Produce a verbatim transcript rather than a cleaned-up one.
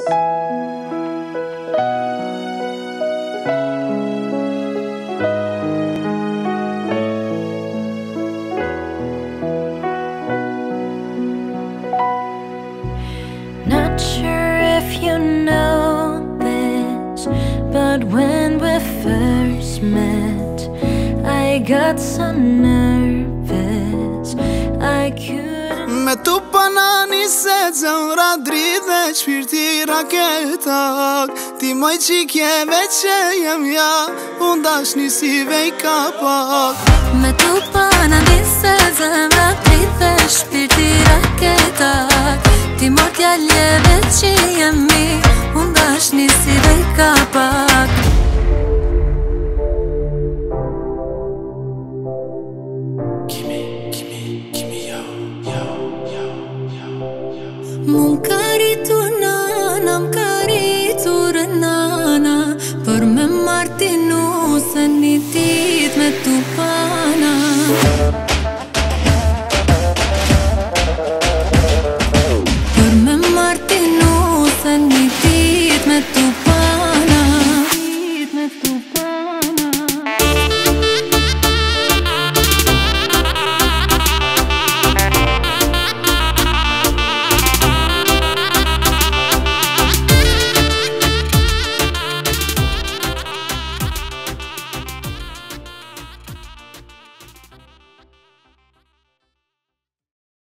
Not sure if you know this, but when we first met, I got so nervous I couldn't. Me tu panani se zemra dridhe shpirti raketak. Ti moj qikjeve që jem ja, unë dashni si vej kapak. Me tu panani se zemra dridhe shpirti raketak. Ti moj t'jalljeve që jemi, unë dashni si vej kapak. Mun ka rritu